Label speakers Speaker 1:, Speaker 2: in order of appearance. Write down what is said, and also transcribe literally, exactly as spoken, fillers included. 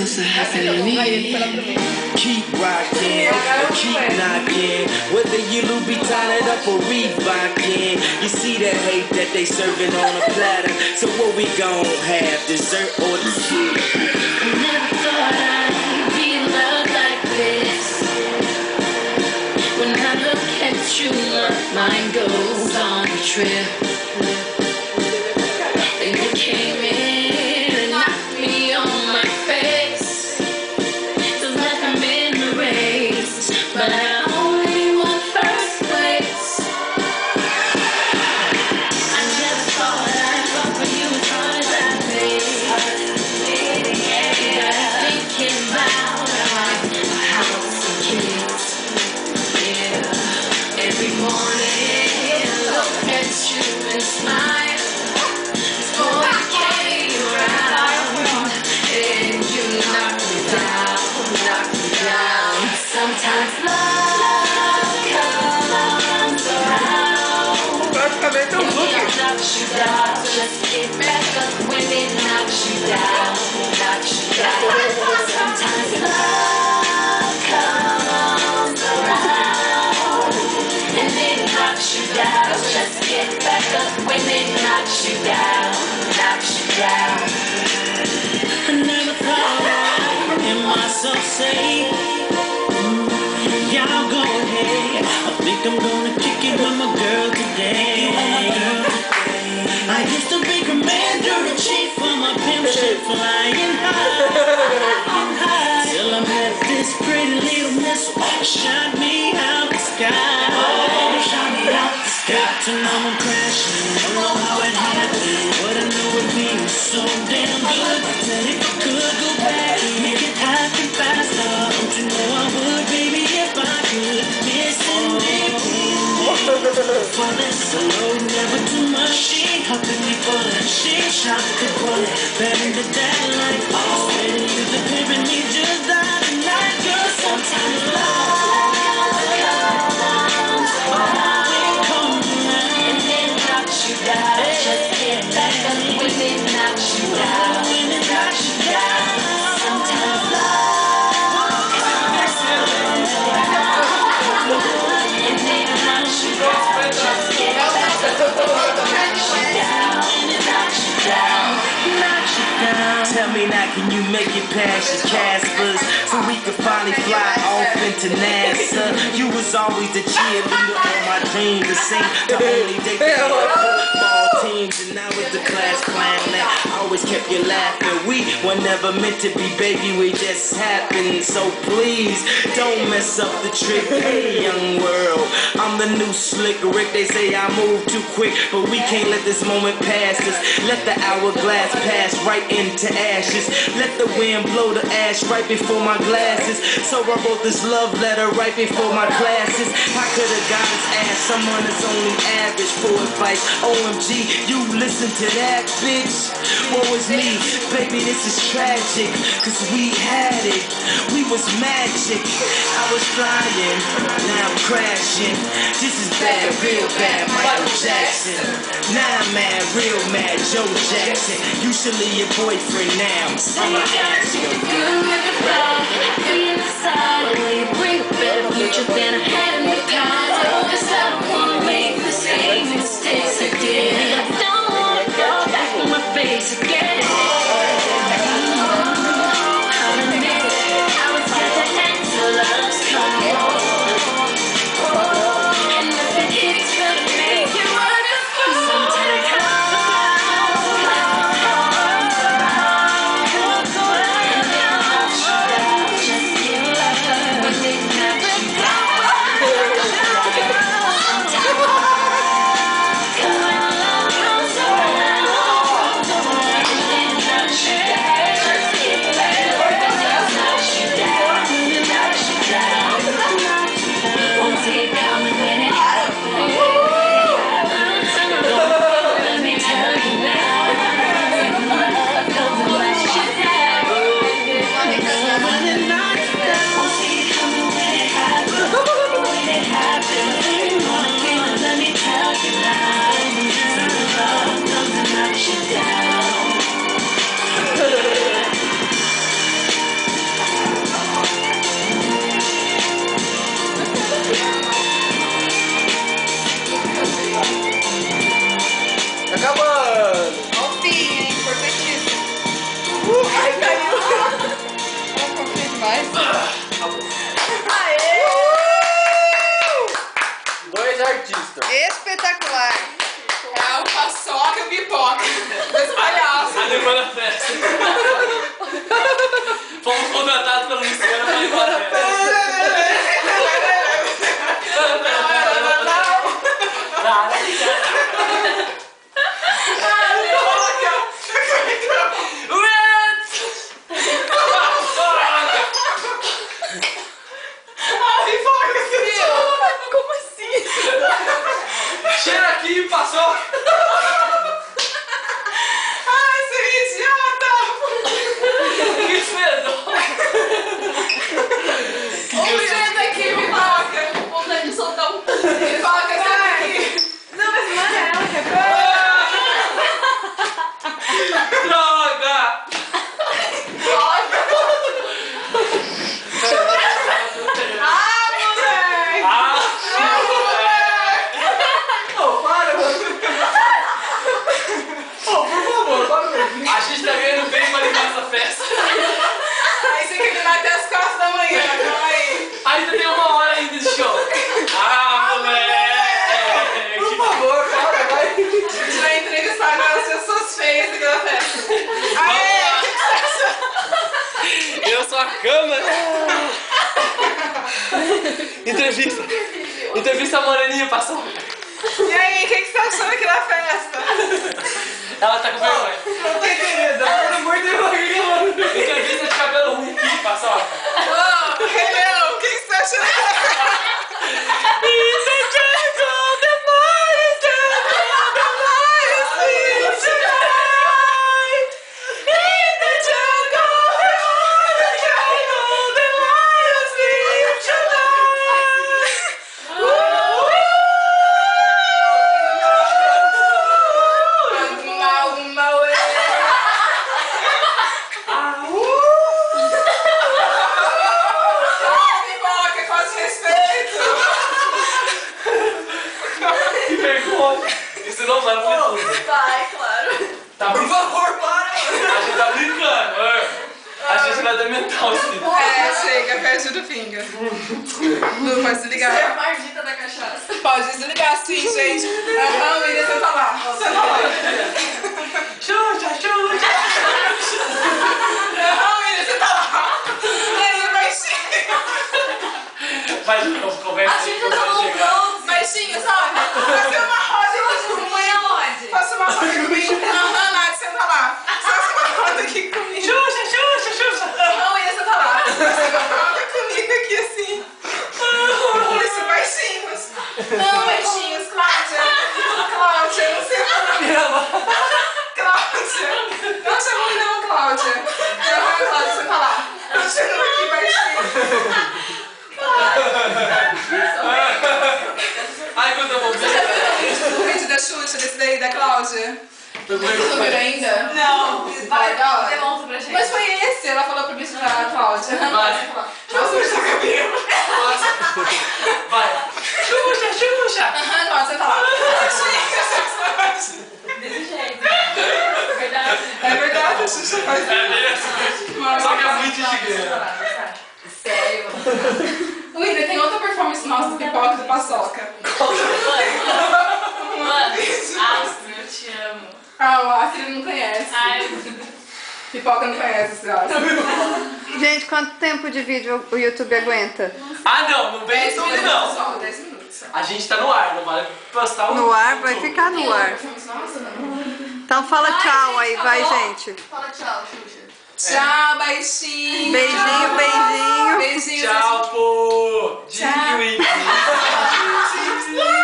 Speaker 1: supposed to happen to me.
Speaker 2: Keep rocking, keep knocking. Whether you be tied up or Reebokin, you see the hate that they serving on a platter. So what we gon' have, dessert or dessert?
Speaker 1: I never thought I'd be loved like this. When I look at you, my mind goes on a trip. Then you came in and knocked me on my face. There's nothing been erased, but I only want first place. I never thought I'd fall for you as hard as I did. You got me thinking about a house and kids. Yeah, every morning I look at you and smile. Before you came around, and you knocked me down, knocked me down. Sometimes love comes around, and it knocks you down. Just get back up when it knocks you down, knocks you down. Sometimes love comes around, and it knocks you down. Just get back up when it knocks you down, knocks you down.
Speaker 2: I never thought I'd hear myself say, y'all go ahead. I think I'm gonna kick it with my girl today. I used to be commander in chief for my pimp shit, flying high. Till I met this pretty little missile, shot me out the sky. Oh, shot me out the sky. To know I'm crashing, don't know how it happened, but I know it feels so damn good. That if I could go back, make it happen faster. Don't you know I would, baby, if I could. Missing anything. For this alone, never too much. She helping me for that. She shot the bullet, better than that life. Oh, steady with the pimpin' me just that night. Girl, sometimes love comes around,
Speaker 1: And then knocks you down. Just get back up when it knocks you down, knocks you down. Sometimes love comes around, and then knocks you down. Just get back up when it knocks you down, knocks you down, knocks you down.
Speaker 2: Tell me now, can you make it past your Caspers so we could finally fly off into NASA? You was always the cheerleader on my dream to sing. The only day that I had football teams, and now it's the class clown that always kept you laughing. We were never meant to be, baby, we just happened. So please don't mess up the trick. Hey, young world, I'm the new slick Rick. They say I move too quick, but we can't let this moment pass us. Let the hourglass pass right into ashes. Let the wind blow the ash right before my glasses. So I wrote this love letter right before my classes. I could have got his ass, someone that's only average for advice. O M G, you listen to that, bitch. What was me? Baby, this is tragic, cause we had it. We was magic. I was flying, now I'm crashing. This is bad, real bad, Michael Jackson. Now I'm mad, real mad, Joe Jackson. You should leave your boyfriend now.
Speaker 1: I'ma ask you. The good with the bad, feeling inside. Will you bring a better future than I had in the past? Cause I don't wanna make the same mistakes I did. I don't wanna go back on my face again. How to make it, I was at the end till love's come home. And nothing hits but to make you wonderful. Sometimes
Speaker 3: foi na festa. Fomos contratados pelo Luciano pra ir pra festa.
Speaker 1: Como assim?
Speaker 3: Cheira aqui, passou!
Speaker 1: Ai, seu idiota!
Speaker 3: Que fedor!
Speaker 1: O menino aqui me toca. Vontade de soltar um pulo. Me toca, sai daqui. Não, mas não é ela que é
Speaker 3: Droga!
Speaker 1: Ah, moleque!
Speaker 3: Ah, a gente tá ganhando bem pra limpar essa festa.
Speaker 1: Aí você quer me dar até as quatro da manhã, calma aí.
Speaker 3: Ainda tem uma hora ainda de show. Ah, moleque!
Speaker 4: Por favor, para, vai.
Speaker 1: A gente vai entrevistar agora as pessoas feias aqui da festa. Aê, o que você achou?
Speaker 3: Eu sou a câmera! Entrevista! Entrevista a moreninha, passou.
Speaker 1: E aí, o que você achou aqui da festa?
Speaker 3: Ela tá com vergonha.
Speaker 4: Não tô entendendo, pelo amor de Deus.
Speaker 3: Entrevista de cabelo ruim aqui, passou.
Speaker 1: Ô, Reneu, o que você achou da festa?
Speaker 3: Isso não vai muito.
Speaker 1: Vai, claro.
Speaker 3: Tá
Speaker 4: Por
Speaker 3: brincando?
Speaker 4: favor, para.
Speaker 3: A gente tá brincando. é. A gente vai dar mental, sim.
Speaker 1: É, chega, perde do finger. Lu, pode desligar.
Speaker 5: Você é a maldita da cachaça.
Speaker 1: Pode desligar sim, gente. Aham, William, senta lá. Senta lá.
Speaker 3: Xuxa, xuxa.
Speaker 1: Aham, William, senta lá. E aí, baixinho?
Speaker 3: Faz de novo, conversa
Speaker 5: A
Speaker 3: aí,
Speaker 5: gente
Speaker 3: quando
Speaker 5: tá
Speaker 3: vai chegar.
Speaker 5: loucão.
Speaker 1: Baixinho, sabe? Faça uma roda aqui
Speaker 5: Põe
Speaker 1: comigo.
Speaker 5: aonde?
Speaker 1: Faça uma roda comigo. Aham, Nath, senta lá. Faça uma roda aqui comigo.
Speaker 3: Xuxa, xuxa, xuxa.
Speaker 1: Aham, William, senta lá. Faça uma roda comigo aqui assim. Isso, baixinhos. Não, baixinhos, Cláudia. Cláudia, não sei falar. Cláudia. Não chamou não, Cláudia. Aham, Cláudia, senta lá. Continua aqui, baixinho.
Speaker 3: Ai, quando eu vou
Speaker 1: Você já
Speaker 3: ver.
Speaker 1: viu o vídeo, o vídeo da Xuxa, desse daí, da Cláudia?
Speaker 3: Eu vou
Speaker 1: Você não viu ainda?
Speaker 5: Não. Vai,
Speaker 1: da hora.
Speaker 5: demonstra pra gente.
Speaker 1: Mas foi esse, ela falou pro bicho da Cláudia.
Speaker 3: Vai.
Speaker 1: Nossa, bicho da cabelo.
Speaker 3: Vai. Xuxa, xuxa.
Speaker 1: Aham, Cláudia, senta lá.
Speaker 5: Desse jeito. Verdade.
Speaker 1: É verdade, a Xuxa faz
Speaker 3: É mesmo. Só que é muito gigante.
Speaker 5: Sério.
Speaker 1: William, tem outra performance nossa do Pipoca e do Paçoca.
Speaker 5: Mano, Astro, eu te amo.
Speaker 1: Ah, o Astrid não conhece.
Speaker 5: Ai,
Speaker 1: Pipoca não conhece esse Astrid.
Speaker 6: Gente, quanto tempo de vídeo o YouTube aguenta?
Speaker 3: Ah, não, não vem
Speaker 1: dez
Speaker 3: tudo,
Speaker 1: minutos
Speaker 3: não.
Speaker 1: só, dez minutos só.
Speaker 3: A gente tá no ar, não vale postar o.
Speaker 6: No ar? Vai ficar
Speaker 1: Tem
Speaker 6: no
Speaker 1: outra
Speaker 6: ar.
Speaker 1: performance nossa, não?
Speaker 6: Então fala tchau aí, vai,
Speaker 5: acabou.
Speaker 6: gente.
Speaker 5: Fala tchau, Xuxa.
Speaker 1: Tchau, baixinho.
Speaker 6: Beijinho, beijinho.
Speaker 1: Beijinho.
Speaker 3: Tchau, pô!
Speaker 1: Tchau.
Speaker 3: Dick Wink.